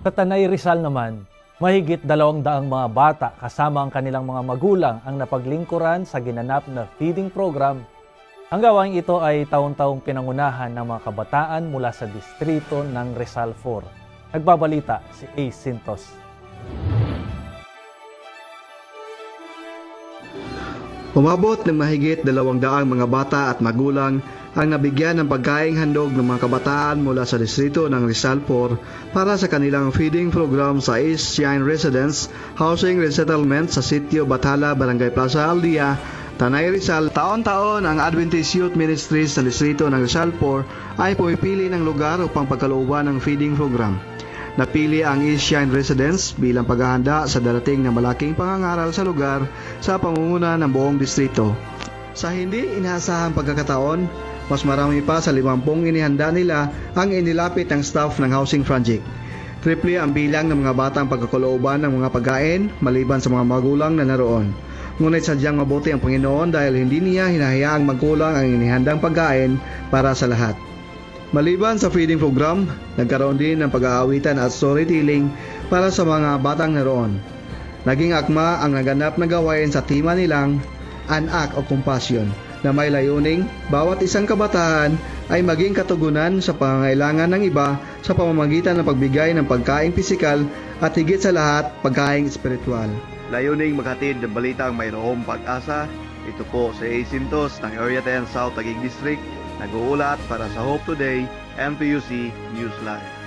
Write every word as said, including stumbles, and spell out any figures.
Sa Tanay Rizal naman, mahigit dalawang daang mga bata kasama ang kanilang mga magulang ang napaglingkuran sa ginanap na feeding program. Ang gawaing ito ay taon-taong pinangunahan ng mga kabataan mula sa distrito ng Rizal four. Nagbabalita si Ace Sintos. Umabot ng mahigit dalawang daang mga bata at magulang ang nabigyan ng pagkaing handog ng mga kabataan mula sa distrito ng Rizal four para sa kanilang feeding program sa East Shine Residence Housing Resettlement sa Sitio Bathala, Barangay Plaza Aldia, Tanay Rizal. Taon-taon ang Adventist Youth Ministries sa distrito ng Rizal four ay pumipili ng lugar upang pagkalooban ng feeding program. Napili ang East Shine Residence bilang paghahanda sa darating na malaking pangangaral sa lugar sa pamumuno ng buong distrito. Sa hindi inaasahang pagkakataon, mas marami pa sa limampung inihanda nila ang inilapit ng staff ng Housing Project. Triple ang bilang ng mga batang pagkakalooban ng mga pagkain maliban sa mga magulang na naroon. Ngunit sadyang mabuti ang Panginoon dahil hindi niya hinahayaang magkulang ang inihandang pagkain para sa lahat. Maliban sa feeding program, nagkaroon din ng pag-aawitan at storytelling para sa mga batang naroon. Naging akma ang naganap na gawain sa tema nilang An Act of Compassion na may layuning bawat isang kabataan ay maging katugunan sa pangangailangan ng iba sa pamamagitan ng pagbigay ng pagkaing pisikal at higit sa lahat pagkaing espiritual. Layuning maghatid ng balitang mayroong pag-asa. Ito po si Ace Sintos ng Area ten South Taguig District, nag-uulat para sa Hope Today, M P U C Newsline.